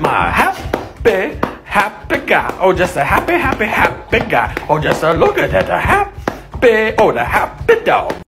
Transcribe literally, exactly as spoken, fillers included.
My happy, happy guy. Oh, just a happy, happy, happy guy. Oh, just a look at that, a happy, oh, the happy dog.